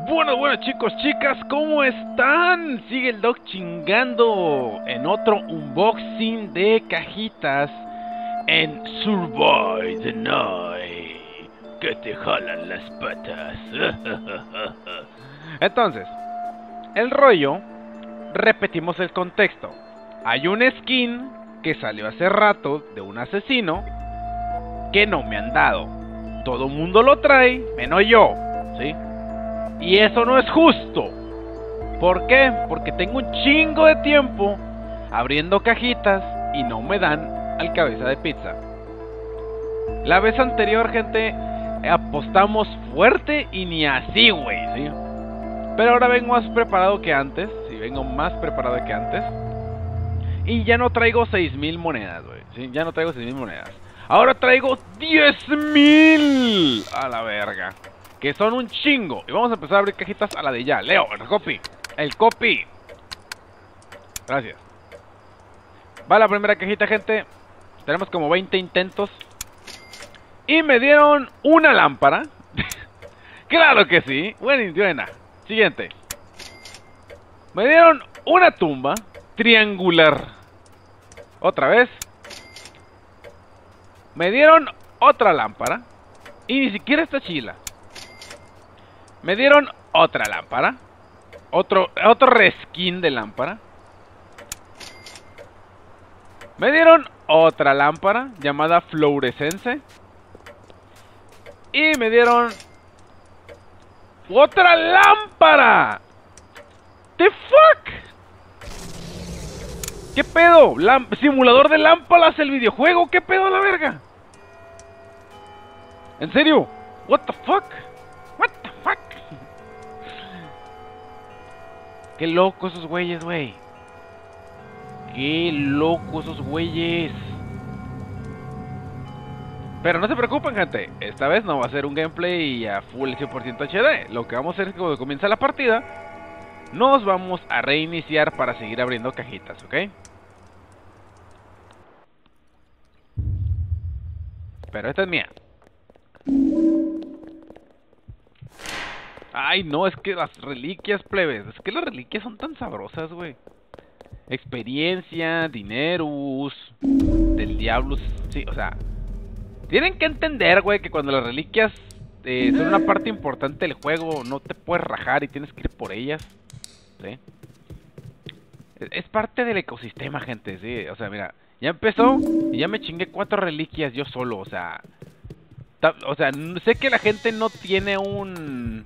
Bueno chicos, chicas, ¿cómo están? Sigue el Doc chingando en otro unboxing de cajitas en Survive the Night, que te jalan las patas. Entonces, el rollo, repetimos el contexto. Hay un skin que salió hace rato de un asesino que no me han dado. Todo el mundo lo trae, menos yo, ¿sí? Y eso no es justo. ¿Por qué? Porque tengo un chingo de tiempo abriendo cajitas y no me dan al cabeza de pizza. La vez anterior, gente, apostamos fuerte y ni así, güey, ¿sí? Pero ahora vengo más preparado que antes. Sí, vengo más preparado que antes. Y ya no traigo 6,000 monedas, güey, ¿sí? Ya no traigo 6,000 monedas. Ahora traigo 10,000 a la verga, que son un chingo. Y vamos a empezar a abrir cajitas a la de ya. Leo, el copy. El copy. Gracias. Va la primera cajita, gente. Tenemos como 20 intentos. Y me dieron una lámpara. Claro que sí. Buena. Siguiente. Me dieron una tumba triangular. Otra vez. Me dieron otra lámpara. Y ni siquiera está chila. Me dieron otra lámpara. Otro reskin de lámpara. Me dieron otra lámpara llamada fluorescence. Y me dieron otra lámpara. ¿The fuck? ¿Qué pedo? Simulador de lámparas, el videojuego. ¿Qué pedo a la verga? ¿En serio? What the fuck? What the fuck? Qué locos esos güeyes, güey. Qué locos esos güeyes. Pero no se preocupen, gente. Esta vez no va a ser un gameplay a full 100% HD. Lo que vamos a hacer es que cuando comienza la partida, nos vamos a reiniciar para seguir abriendo cajitas, ¿ok? Pero esta es mía. Ay, no, es que las reliquias, plebes. Es que las reliquias son tan sabrosas, güey. Experiencia, dineros del diablo. Sí, o sea, tienen que entender, güey, que cuando las reliquias son una parte importante del juego, no te puedes rajar y tienes que ir por ellas, ¿sí? Es parte del ecosistema, gente, sí. O sea, mira, ya empezó y ya me chingué 4 reliquias yo solo, o sea... sé que la gente no tiene un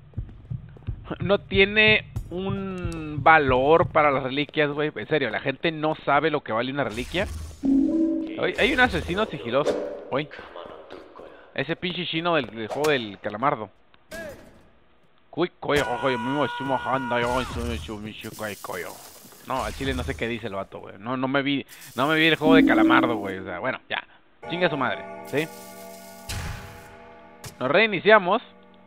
valor para las reliquias, güey. En serio, la gente no sabe lo que vale una reliquia. Hay un asesino sigiloso. Uy. Ese pinche chino del juego del calamardo. No, al chile no sé qué dice el vato, güey. No me vi el juego de calamardo, güey. O sea, bueno, ya. Chinga su madre, ¿sí? Nos reiniciamos.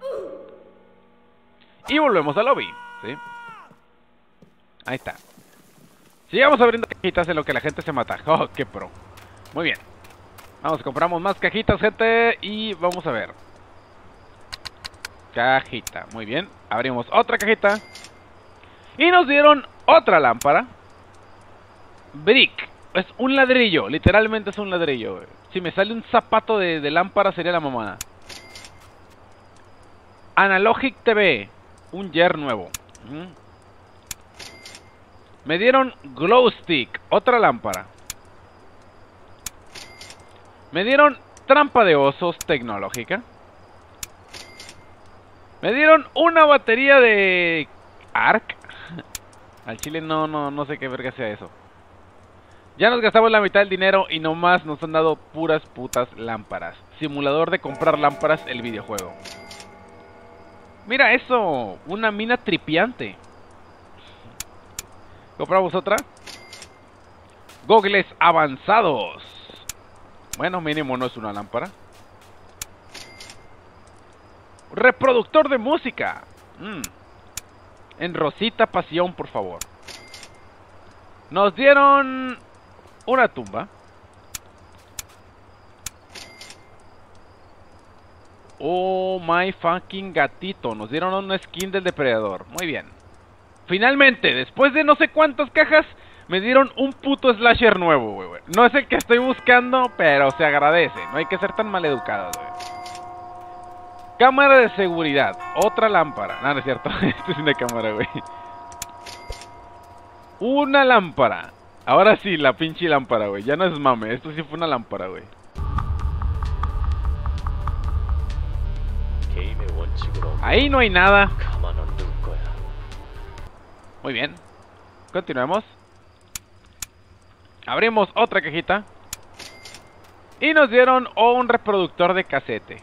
Y volvemos al lobby, ¿sí? Ahí está. Sigamos abriendo cajitas en lo que la gente se mata. Oh, qué pro. Muy bien. Vamos, compramos más cajitas, gente. Y vamos a ver. Cajita, muy bien. Abrimos otra cajita. Y nos dieron otra lámpara. Brick. Es un ladrillo, literalmente es un ladrillo. Si me sale un zapato de lámpara sería la mamada. Analogic TV. Un Yer nuevo. Me dieron Glow Stick. Otra lámpara. Me dieron Trampa de osos tecnológica. Me dieron una batería de Arc. Al chile no sé qué verga sea eso. Ya nos gastamos la mitad del dinero y nomás nos han dado puras putas lámparas. Simulador de comprar lámparas, el videojuego. Mira eso, una mina tripiante. Compramos otra. Gogles avanzados. Bueno, mínimo no es una lámpara. Reproductor de música. En rosita pasión, por favor. Nos dieron una tumba. Oh my fucking gatito. Nos dieron una skin del depredador. Muy bien. Finalmente, después de no sé cuántas cajas, me dieron un puto slasher nuevo, güey. No es el que estoy buscando, pero se agradece. No hay que ser tan maleducados, güey. Cámara de seguridad. Otra lámpara. No, no es cierto. Esto es una cámara, güey. Una lámpara. Ahora sí, la pinche lámpara, güey. Ya no es mame. Esto sí fue una lámpara, güey. Ahí no hay nada. Muy bien. Continuemos. Abrimos otra cajita. Y nos dieron un reproductor de cassette.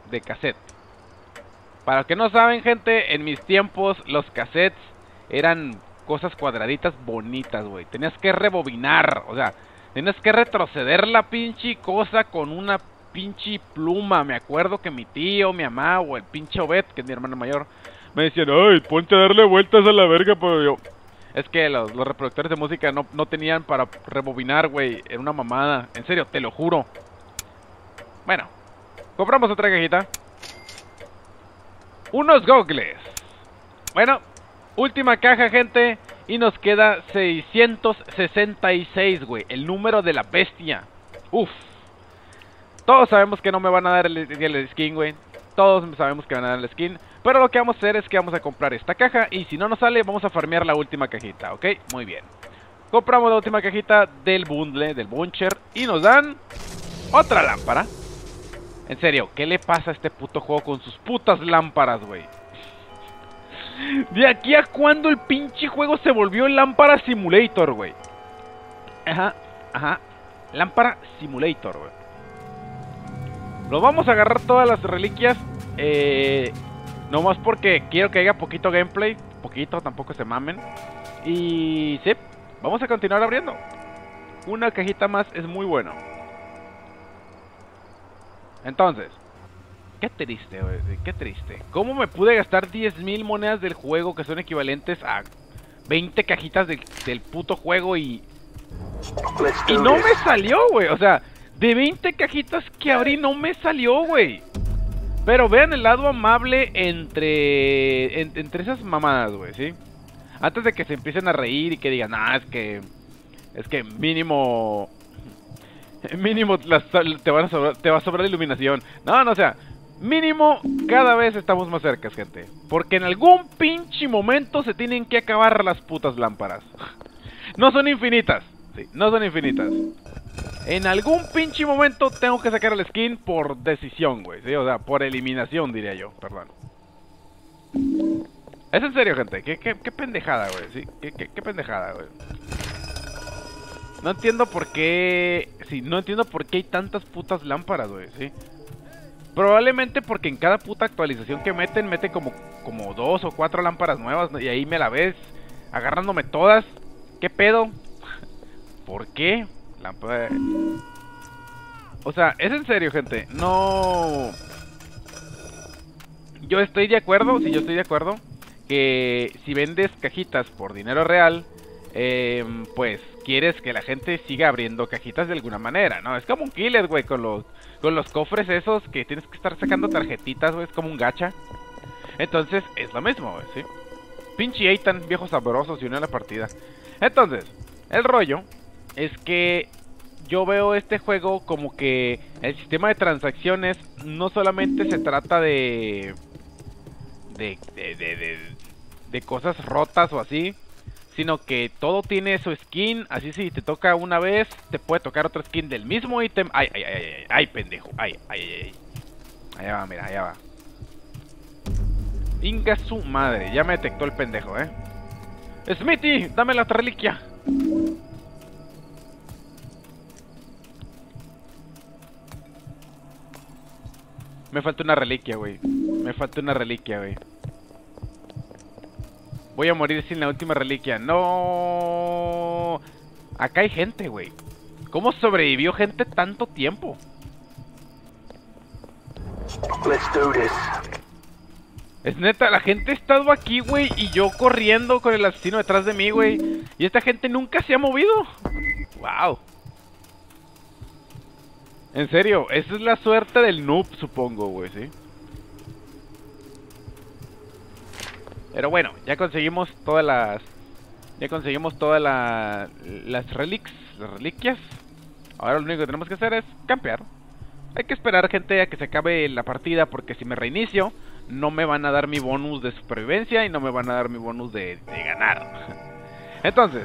Para los que no saben, gente, en mis tiempos los cassettes eran cosas cuadraditas bonitas, güey. Tenías que rebobinar, o sea, tenías que retroceder la pinche cosa con una pinche pluma. Me acuerdo que mi tío, mi mamá o el pinche Obed, que es mi hermano mayor, me decían, ay, ponte a darle vueltas a la verga, pero yo... Es que los reproductores de música no tenían para rebobinar, güey. Era una mamada, en serio, te lo juro. Bueno, compramos otra cajita. Unos gogles. Bueno, última caja, gente. Y nos queda 666, güey. El número de la bestia. Uf. Todos sabemos que no me van a dar el skin, güey. Todos sabemos que van a dar el skin. Pero lo que vamos a hacer es que vamos a comprar esta caja. Y si no nos sale, vamos a farmear la última cajita, ¿ok? Muy bien. Compramos la última cajita del bundle, del buncher. Y nos dan otra lámpara. En serio, ¿qué le pasa a este puto juego con sus putas lámparas, güey? ¿De aquí a cuándo el pinche juego se volvió Lámpara Simulator, güey? Ajá. Lámpara Simulator, güey. Nos vamos a agarrar todas las reliquias. Nomás porque quiero que haya poquito gameplay. Poquito, tampoco se mamen. Y sí, vamos a continuar abriendo. Una cajita más es muy bueno. Entonces, qué triste, güey, qué triste. ¿Cómo me pude gastar 10,000 monedas del juego que son equivalentes a 20 cajitas del puto juego y no me salió, güey? O sea, de 20 cajitas que abrí no me salió, güey. Pero vean el lado amable entre esas mamadas, güey, ¿sí? Antes de que se empiecen a reír y que digan, es que mínimo te va a sobrar iluminación. No, o sea, mínimo cada vez estamos más cerca, gente. Porque en algún pinche momento se tienen que acabar las putas lámparas. No son infinitas, sí, no son infinitas. En algún pinche momento tengo que sacar el skin por decisión, güey, ¿sí? O sea, por eliminación, diría yo, perdón. Es en serio, gente, qué pendejada, güey, ¿sí? Qué pendejada, güey. No entiendo por qué... Sí, no entiendo por qué hay tantas putas lámparas, güey, ¿sí? Probablemente porque en cada puta actualización que meten como 2 o 4 lámparas nuevas, y ahí me la ves agarrándome todas. ¿Qué pedo? ¿Por qué? Lámpara... O sea, es en serio, gente. No... Yo estoy de acuerdo, sí, yo estoy de acuerdo que si vendes cajitas por dinero real, pues quieres que la gente siga abriendo cajitas de alguna manera, ¿no? Es como un killer, güey, con los cofres esos que tienes que estar sacando tarjetitas, güey, es como un gacha. Entonces, es lo mismo, güey, ¿sí? Pinche Eitan, viejo sabroso, se unió a la partida. Entonces, el rollo es que yo veo este juego como que el sistema de transacciones no solamente se trata de cosas rotas o así, sino que todo tiene su skin. Así si te toca una vez, te puede tocar otro skin del mismo ítem. Ay, pendejo. Ay. Allá va, mira, allá va. Inga su madre, ya me detectó el pendejo, Smithy, dame la reliquia. Me falta una reliquia, güey. Voy a morir sin la última reliquia. No. Acá hay gente, güey. ¿Cómo sobrevivió gente tanto tiempo? Let's do this. Es neta, la gente ha estado aquí, güey, y yo corriendo con el asesino detrás de mí, güey. Y esta gente nunca se ha movido. Wow. En serio, esa es la suerte del noob, supongo, güey, ¿sí? Pero bueno, ya conseguimos todas las... Ya conseguimos todas las reliquias. Ahora lo único que tenemos que hacer es campear. Hay que esperar, gente, a que se acabe la partida, porque si me reinicio, no me van a dar mi bonus de supervivencia y no me van a dar mi bonus de ganar. Entonces,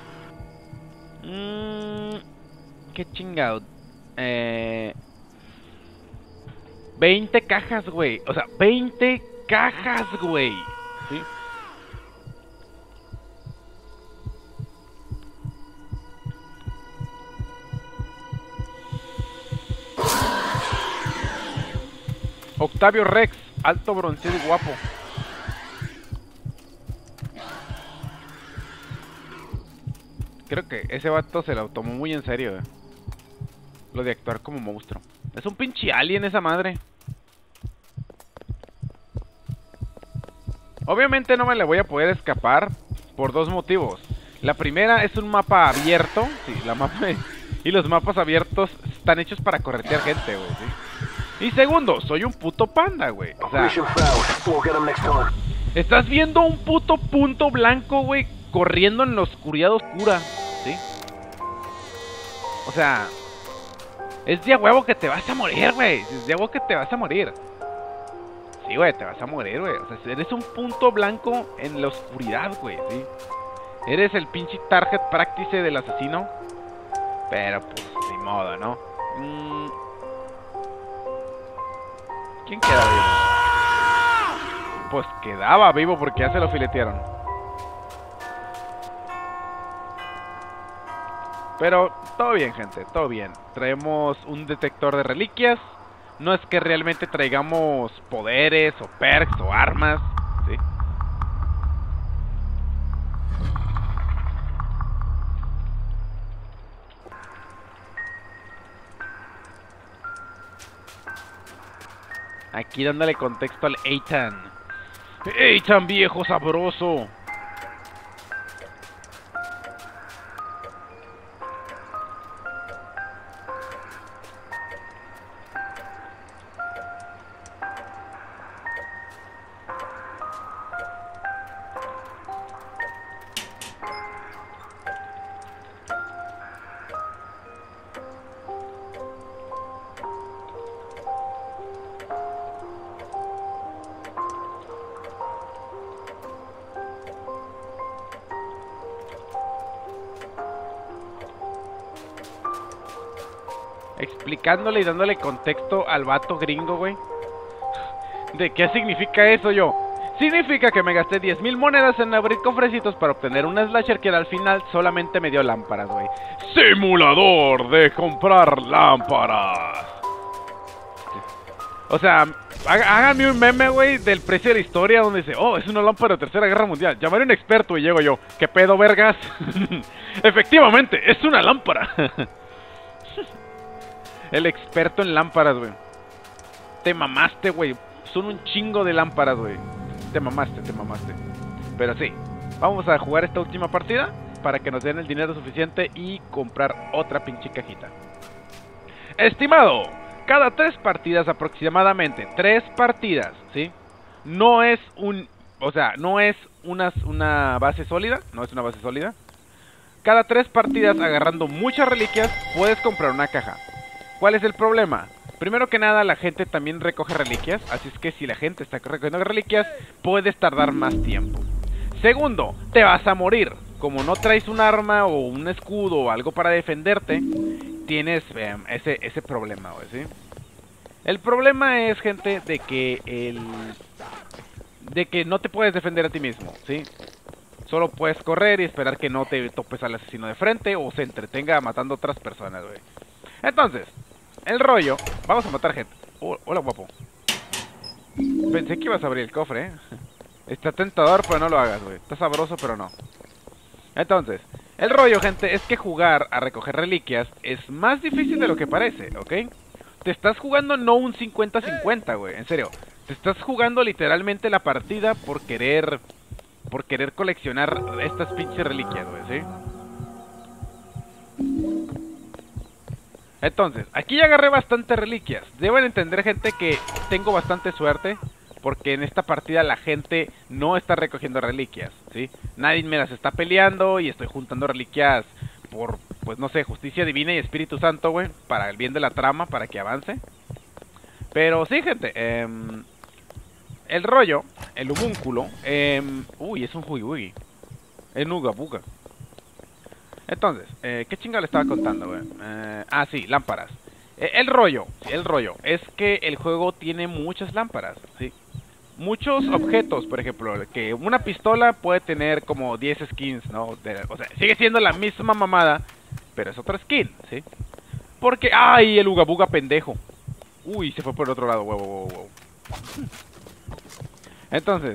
qué chingado. 20 cajas, güey. O sea, 20 cajas, güey. ¿Sí? Octavio Rex, alto, bronceado y guapo. Creo que ese vato se lo tomó muy en serio, lo de actuar como monstruo. Es un pinche alien esa madre. Obviamente no me le voy a poder escapar por dos motivos. La primera es un mapa abierto. Sí, la mapa y los mapas abiertos están hechos para corretear gente, güey, ¿sí? Y segundo, soy un puto panda, güey. O sea, estás viendo un puto punto blanco, güey, corriendo en la oscuridad oscura, ¿sí? O sea, es de a huevo que te vas a morir, güey. Es de a huevo que te vas a morir. Sí, güey, te vas a morir, güey. O sea, eres un punto blanco en la oscuridad, güey, ¿sí? Eres el pinche target practice del asesino. Pero, pues, ni modo, ¿no? ¿Quién queda vivo? Pues quedaba vivo porque ya se lo filetearon. Pero todo bien, gente, todo bien. Traemos un detector de reliquias. No es que realmente traigamos poderes o perks o armas, ¿sí? Aquí dándole contexto al Ethan. Ethan, viejo sabroso. Explicándole y dándole contexto al vato gringo, güey. ¿De qué significa eso yo? Significa que me gasté 10,000 monedas en abrir cofrecitos para obtener una slasher que al final solamente me dio lámparas, güey. Simulador de comprar lámparas. O sea, háganme un meme, güey, del precio de la historia donde dice, oh, es una lámpara de Tercera Guerra Mundial. Llamaré a un experto y llego yo. ¿Qué pedo, vergas? Efectivamente, es una lámpara. El experto en lámparas, güey. Te mamaste, güey. Son un chingo de lámparas, güey. Te mamaste, te mamaste. Pero sí, vamos a jugar esta última partida para que nos den el dinero suficiente y comprar otra pinche cajita. Estimado, cada 3 partidas aproximadamente, 3 partidas, ¿sí? No es un... O sea, no es una base sólida. No es una base sólida. Cada 3 partidas agarrando muchas reliquias puedes comprar una caja. ¿Cuál es el problema? Primero que nada, la gente también recoge reliquias, así es que si la gente está recogiendo reliquias, puedes tardar más tiempo. Segundo, te vas a morir. Como no traes un arma o un escudo o algo para defenderte, tienes ese problema, ¿sí? El problema es, gente, de que no te puedes defender a ti mismo, ¿sí? Solo puedes correr y esperar que no te topes al asesino de frente o se entretenga matando a otras personas, güey. Entonces, el rollo... Vamos a matar gente. Hola, guapo. Pensé que ibas a abrir el cofre, ¿eh? Está tentador, pero no lo hagas, güey. Está sabroso, pero no. Entonces, el rollo, gente, es que jugar a recoger reliquias es más difícil de lo que parece, ¿ok? Te estás jugando no un 50-50, güey. En serio. Te estás jugando literalmente la partida por querer coleccionar estas pinches reliquias, güey, ¿sí? Entonces, aquí ya agarré bastantes reliquias. Deben entender, gente, que tengo bastante suerte, porque en esta partida la gente no está recogiendo reliquias, ¿sí? Nadie me las está peleando y estoy juntando reliquias por, pues no sé, justicia divina y Espíritu Santo, güey, para el bien de la trama, para que avance. Pero sí, gente, el rollo, el homúnculo, uy, es un Hugi, es Nuga Buga. Entonces, ¿qué chinga le estaba contando, güey? Sí, lámparas. El rollo es que el juego tiene muchas lámparas, ¿sí? Muchos objetos, por ejemplo, que una pistola puede tener como 10 skins, ¿no? O sea, sigue siendo la misma mamada, pero es otra skin, ¿sí? Porque, ¡ay! El Uga Buga pendejo. Uy, se fue por el otro lado, wow. Entonces,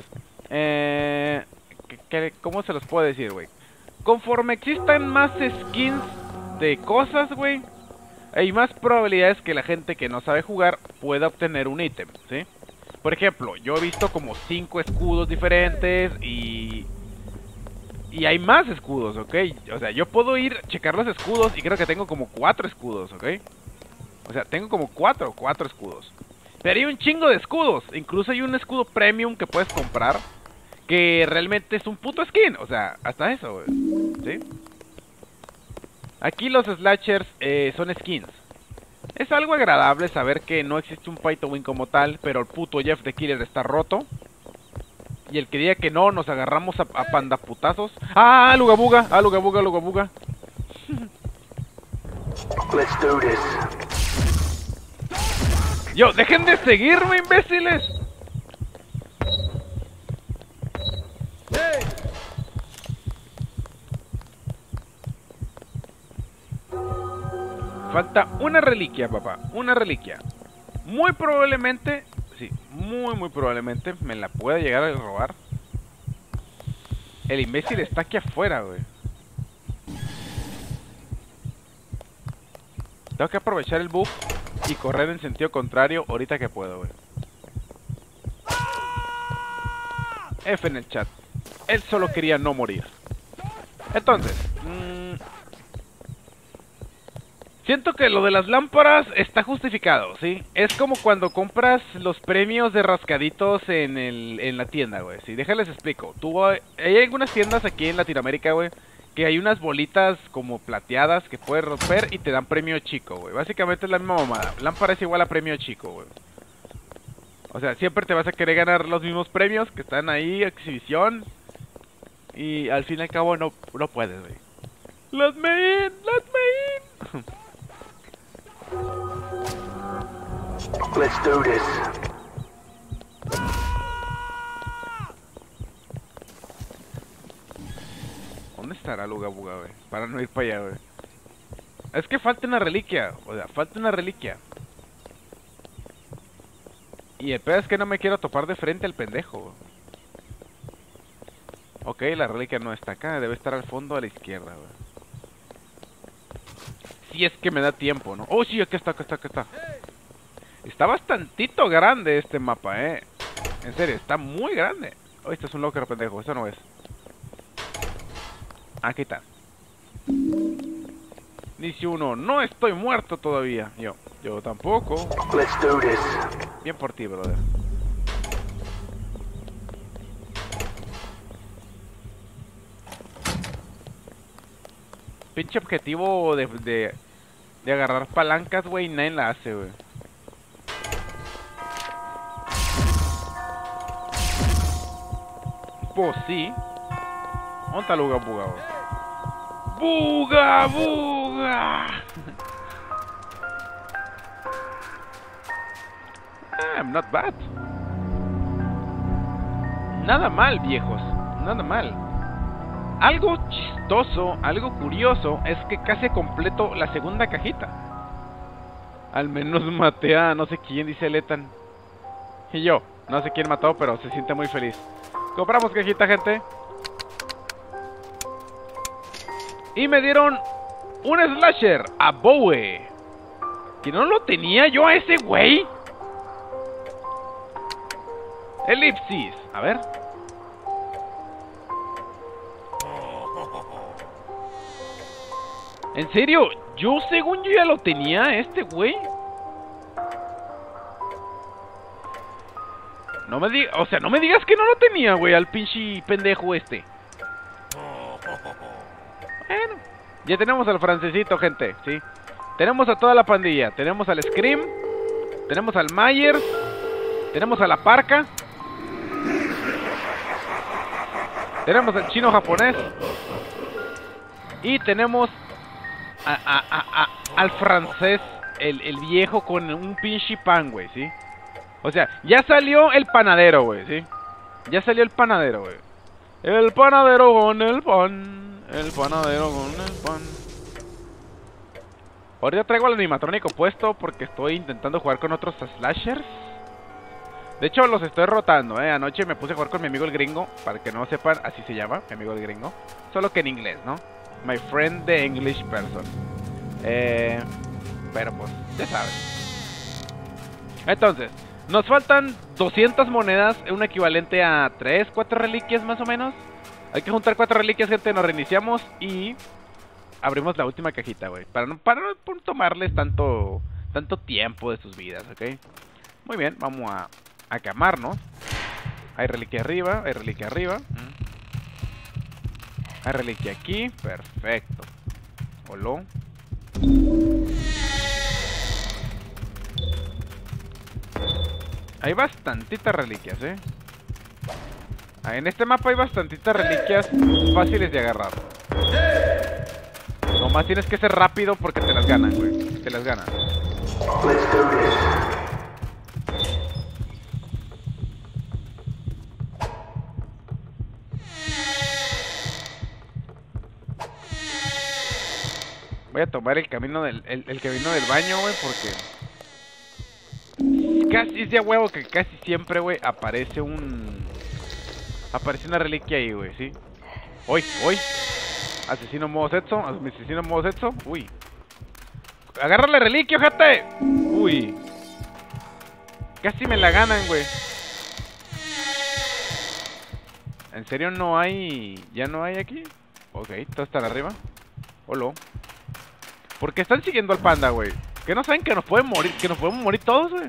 ¿cómo se los puedo decir, güey? Conforme existan más skins de cosas, güey, hay más probabilidades que la gente que no sabe jugar pueda obtener un ítem, ¿sí? Por ejemplo, yo he visto como 5 escudos diferentes y hay más escudos, ¿ok? O sea, yo puedo ir a checar los escudos y creo que tengo como 4 escudos, ¿ok? O sea, tengo como 4 escudos. Pero hay un chingo de escudos. Incluso hay un escudo premium que puedes comprar, que realmente es un puto skin. O sea, hasta eso, güey, ¿sí? Aquí los slashers son skins. Es algo agradable saber que no existe un pay to win como tal, pero el puto Jeff the Killer está roto. Y el que diga que no, nos agarramos a pandaputazos. ¡Ah, Lugabuga! ¡Ah, Lugabuga! Let's do this. ¡Yo, dejen de seguirme, imbéciles! Falta una reliquia, papá. Una reliquia. Muy probablemente, sí, muy probablemente me la pueda llegar a robar. El imbécil está aquí afuera, güey. Tengo que aprovechar el buff y correr en sentido contrario ahorita que puedo, güey. F en el chat. Él solo quería no morir. Entonces, siento que lo de las lámparas está justificado, ¿sí? Es como cuando compras los premios de rascaditos en la tienda, güey, ¿sí? Déjales explico. Hay algunas tiendas aquí en Latinoamérica, güey, que hay unas bolitas como plateadas que puedes romper y te dan premio chico, güey. Básicamente es la misma mamada. Lámpara es igual a premio chico, güey. O sea, siempre te vas a querer ganar los mismos premios que están ahí, exhibición. Y al fin y al cabo no puedes, güey. ¡Let me in! Let's do this. ¿Dónde estará Lugabuga, güey? Para no ir para allá, güey. Es que falta una reliquia. O sea, falta una reliquia. Y el pedo es que no me quiero topar de frente al pendejo, güey. Ok, la reliquia no está acá. Debe estar al fondo a la izquierda, güey. Si es que me da tiempo, ¿no? Oh, sí, acá está. Está bastantito grande este mapa, En serio, está muy grande. Oh, este es un locker, pendejo. Eso no es. Aquí está. Dice uno, no estoy muerto todavía. Yo tampoco. Let's do this. Bien por ti, brother. Pinche objetivo de agarrar palancas, güey, nadie la hace, güey. Pues sí. ¿Dónde está Lugabuga, güey? ¡Buga! I'm not bad. Nada mal, viejos. Nada mal. Algo chistoso, algo curioso, es que casi completo la segunda cajita. Al menos maté a no sé quién, dice Letan. Y yo, no sé quién mató, pero se siente muy feliz. Compramos cajita, gente. Y me dieron un slasher a Bowie. Que no lo tenía yo a ese güey. Elipsis, a ver. ¿En serio? Yo según yo ya lo tenía este güey. No me digas, o sea, no me digas que no lo tenía, güey, al pinche pendejo este. Bueno, ya tenemos al francesito, gente, ¿sí? Tenemos a toda la pandilla. Tenemos al Scream, tenemos al Myers, tenemos a la Parca, tenemos al chino japonés y tenemos al francés, el viejo con un pinche pan, güey, ¿sí? O sea, ya salió el panadero, güey, ¿sí? Ya salió el panadero, güey. El panadero con el pan. El panadero con el pan. Ahorita traigo el animatrónico puesto porque estoy intentando jugar con otros slashers. De hecho, los estoy rotando, Anoche me puse a jugar con mi amigo el gringo. Para que no sepan, así se llama, mi amigo el gringo. Solo que en inglés, ¿no? My friend the English person. Pero pues, ya saben. Entonces, nos faltan 200 monedas, un equivalente a 3, 4 reliquias más o menos. Hay que juntar 4 reliquias, gente, nos reiniciamos y abrimos la última cajita, güey. Para no tomarles tanto tiempo de sus vidas, ¿ok? Muy bien, vamos a quemarnos. Hay reliquia arriba, hay reliquia arriba. Hay reliquia aquí, perfecto. Oló. Hay bastantitas reliquias, en este mapa hay bastantitas reliquias fáciles de agarrar. Nomás tienes que ser rápido porque te las ganan, güey. Te las ganan. Let's do this. Voy a tomar el camino del baño, güey, porque casi es de huevo que casi siempre, güey, aparece una reliquia ahí, güey, ¿sí? Hoy. Asesino modo Setsu. Asesino modo Setsu. Uy. Agarra la reliquia, ojete. Uy. Casi me la ganan, güey. ¿En serio no hay? ¿Ya no hay aquí? Ok, todos están arriba. Hola. ¿Por qué están siguiendo al panda, güey? ¿Que no saben que nos pueden morir? Que nos podemos morir todos, güey.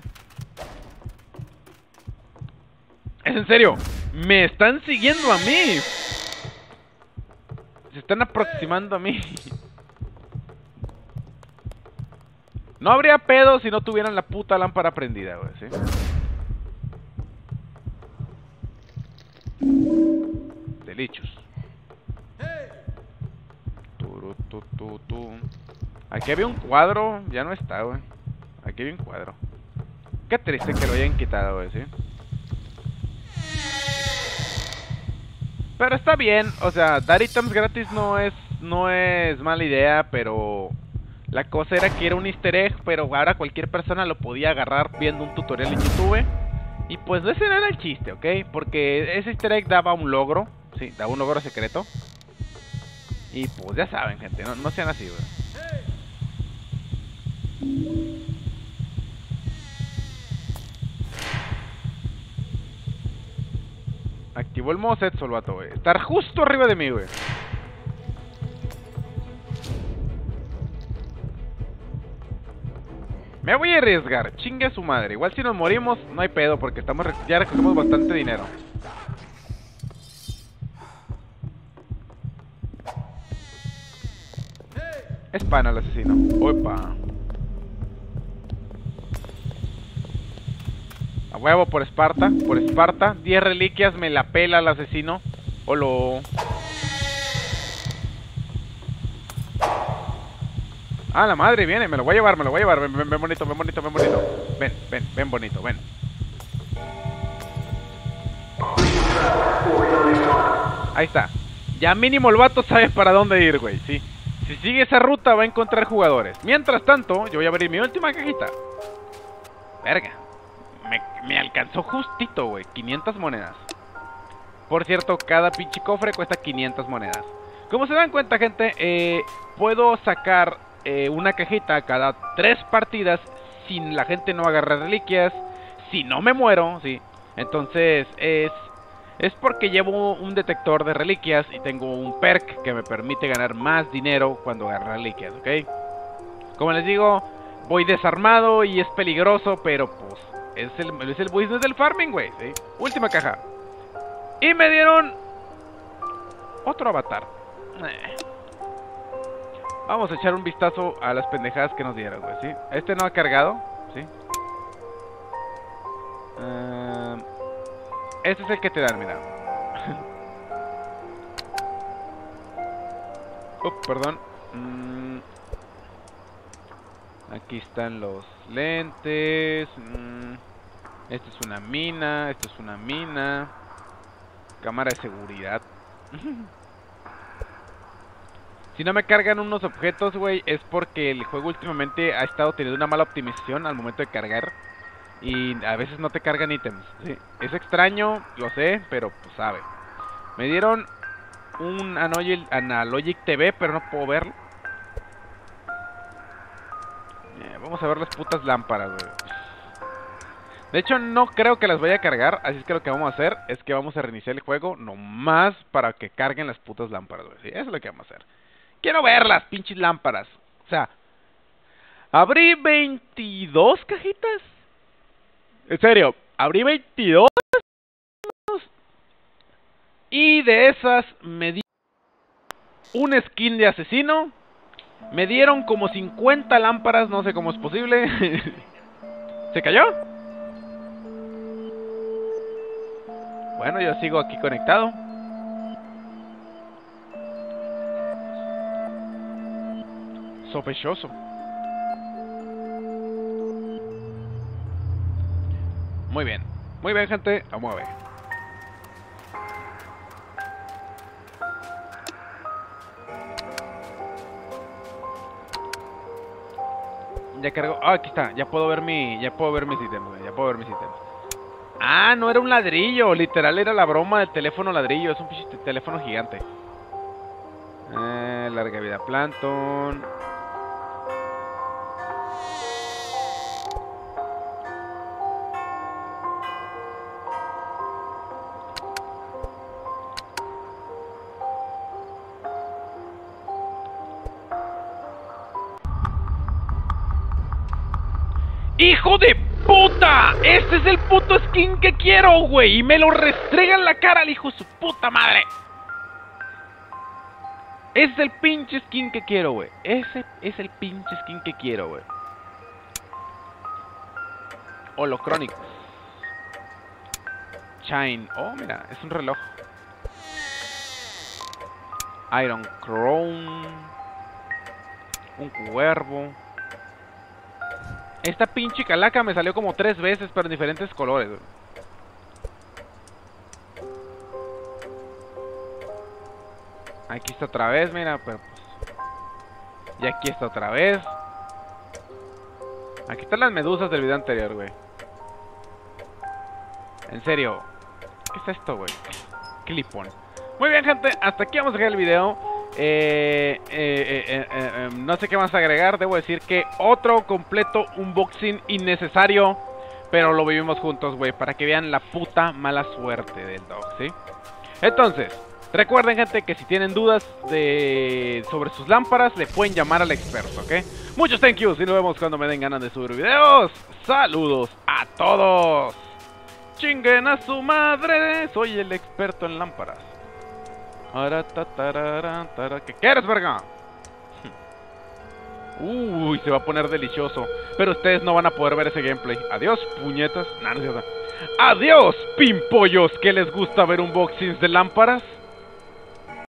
Es en serio. Me están siguiendo a mí. Se están aproximando a mí. No habría pedo si no tuvieran la puta lámpara prendida, güey, ¿sí? Delichos. Aquí había un cuadro. Ya no está, güey. Aquí había un cuadro. Qué triste que lo hayan quitado, güey, ¿sí? Pero está bien, o sea, dar ítems gratis no es mala idea, pero la cosa era que era un easter egg, pero ahora cualquier persona lo podía agarrar viendo un tutorial en YouTube. Y pues ese era el chiste, ¿ok? Porque ese easter egg daba un logro, sí, daba un logro secreto. Y pues ya saben, gente, no sean así, güey. Activó el modo Setsu, el vato, güey. Estar justo arriba de mí, güey. Me voy a arriesgar. Chingue a su madre. Igual si nos morimos, no hay pedo, porque ya recogemos bastante dinero. Es pana el asesino. Opa. A huevo por Esparta. Por Esparta. 10 reliquias, me la pela el asesino. Olo. Ah, la madre viene, me lo voy a llevar, Ven, ven bonito, ven bonito, ven bonito. Ven bonito, ven. Ahí está. Ya mínimo el vato sabe para dónde ir, güey, sí. Si sigue esa ruta va a encontrar jugadores. Mientras tanto, yo voy a abrir mi última cajita. Verga. Me alcanzó justito, güey. 500 monedas. Por cierto, cada pinche cofre cuesta 500 monedas. Como se dan cuenta, gente, puedo sacar una cajita cada 3 partidas sin la gente no agarrar reliquias. Si no me muero, sí. Entonces es porque llevo un detector de reliquias y tengo un perk que me permite ganar más dinero cuando agarro reliquias, ¿ok? Como les digo, voy desarmado y es peligroso, pero pues Es el business del farming, güey, ¿sí? Última caja. Y me dieron otro avatar. Vamos a echar un vistazo a las pendejadas que nos dieron, güey, ¿sí? Este no ha cargado, ¿sí? Este es el que te dan, mira. Perdón. Aquí están los lentes. Esto es una mina. Esto es una mina. Cámara de seguridad. Si no me cargan unos objetos, güey, es porque el juego últimamente ha estado teniendo una mala optimización al momento de cargar. Y a veces no te cargan ítems, ¿sí? Es extraño, lo sé, pero pues sabe. Me dieron un Analogic TV, pero no puedo verlo. Vamos a ver las putas lámparas, güey. De hecho, no creo que las vaya a cargar. Así es que lo que vamos a hacer es que vamos a reiniciar el juego nomás para que carguen las putas lámparas, güey. ¿Sí? Eso es lo que vamos a hacer. Quiero ver las pinches lámparas. O sea, abrí 22 cajitas. En serio, abrí 22. Y de esas me di un skin de asesino. Me dieron como 50 lámparas, no sé cómo es posible. ¿Se cayó? Bueno, yo sigo aquí conectado. Sospechoso. Muy bien, gente. Vamos a ver. Ya cargo. Ah, aquí está. Ya puedo ver mis ítems, güey. Ya puedo ver mis ítems. Ah, no era un ladrillo. Literal era la broma del teléfono ladrillo. Es un pinche teléfono gigante. Larga vida Plankton. ¡Hijo de puta! ¡Este es el puto skin que quiero, güey! Y me lo restrega en la cara al hijo de su puta madre. Ese es el pinche skin que quiero, güey. Ese es el pinche skin que quiero, güey. Holocrónicos. Shine. Oh, mira, es un reloj. Iron Crown. Un cuervo. Esta pinche calaca me salió como 3 veces, pero en diferentes colores, güey. Aquí está otra vez, mira, pero pues... Y aquí está otra vez. Aquí están las medusas del video anterior, güey. En serio, ¿qué es esto, güey? Clipón. Muy bien, gente, hasta aquí vamos a dejar el video. No sé qué más agregar. Debo decir que otro completo unboxing innecesario, pero lo vivimos juntos, güey, para que vean la puta mala suerte del dog, ¿sí? Entonces, recuerden, gente, que si tienen dudas sobre sus lámparas, le pueden llamar al experto, ¿ok? Muchos thank yous y nos vemos cuando me den ganas de subir videos. Saludos a todos. Chinguen a su madre, soy el experto en lámparas. ¿Qué quieres, verga? Uy, se va a poner delicioso. Pero ustedes no van a poder ver ese gameplay. Adiós, puñetas. Nah, no es cierto. Adiós, pimpollos, que les gusta ver unboxings de lámparas.